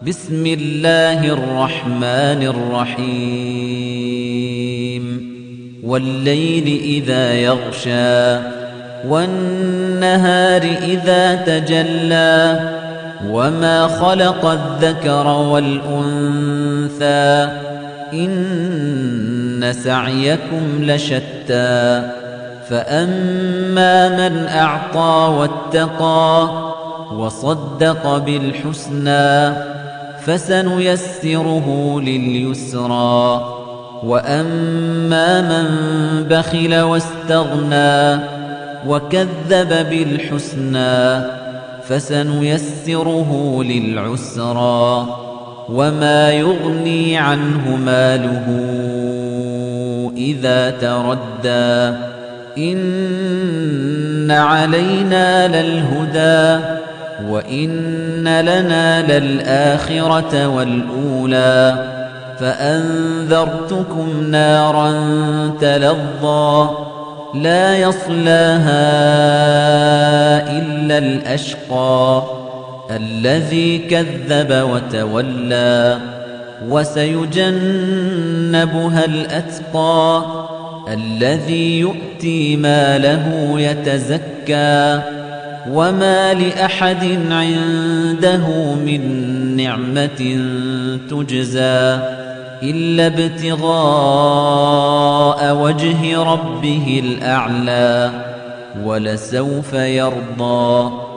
بسم الله الرحمن الرحيم والليل إذا يغشى والنهار إذا تجلى وما خلق الذكر والأنثى إن سعيكم لشتى فأما من أعطى واتقى وصدق بالحسنى فسنيسره لليسرى وأما من بخل واستغنى وكذب بالحسنى فسنيسره للعسرى وما يغني عنه ماله إذا تردى إن علينا للهدى وإن لنا للآخرة والأولى فأنذرتكم نارا تلظى لا يصلاها إلا الأشقى الذي كذب وتولى وسيجنبها الأتقى الذي يؤتي ماله يتزكى وما لأحد عنده من نعمة تجزى إلا ابتغاء وجه ربه الأعلى ولسوف يرضى